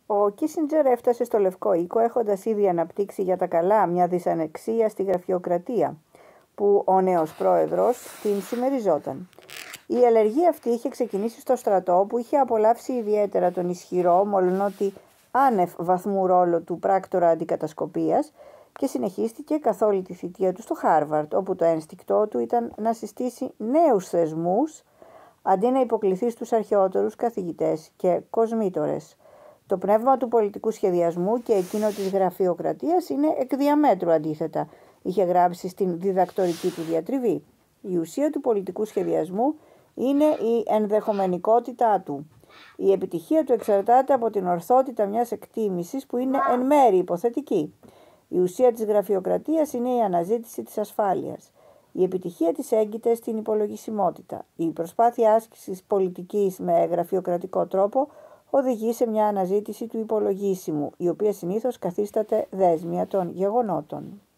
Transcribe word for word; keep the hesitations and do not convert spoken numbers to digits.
Ο Κίσιντζερ έφτασε στο Λευκό Οίκο έχοντας ήδη αναπτύξει για τα καλά μια δυσανεξία στη γραφειοκρατία, που ο νέος πρόεδρος την συμμεριζόταν. Η αλλεργία αυτή είχε ξεκινήσει στο στρατό, που είχε απολαύσει ιδιαίτερα τον ισχυρό, μολονότι άνευ βαθμού ρόλο του πράκτορα αντικατασκοπίας, και συνεχίστηκε καθ' όλη τη θητεία του στο Χάρβαρντ, όπου το ένστικτό του ήταν να συστήσει νέους θεσμούς, αντί να υποκληθεί στους αρχαιότερους καθηγητές και κοσμήτορες. Το πνεύμα του πολιτικού σχεδιασμού και εκείνο της γραφειοκρατίας είναι εκ διαμέτρου αντίθετα, είχε γράψει στην διδακτορική του διατριβή. Η ουσία του πολιτικού σχεδιασμού είναι η ενδεχομενικότητά του. Η επιτυχία του εξαρτάται από την ορθότητα μιας εκτίμησης που είναι εν μέρει υποθετική. Η ουσία της γραφειοκρατίας είναι η αναζήτηση της ασφάλειας. Η επιτυχία της έγκυται στην υπολογισιμότητα. Η προσπάθεια άσκησης πολιτικής με γραφειοκρατικό τρόπο οδηγεί σε μια αναζήτηση του υπολογίσιμου, η οποία συνήθως καθίσταται δέσμια των γεγονότων.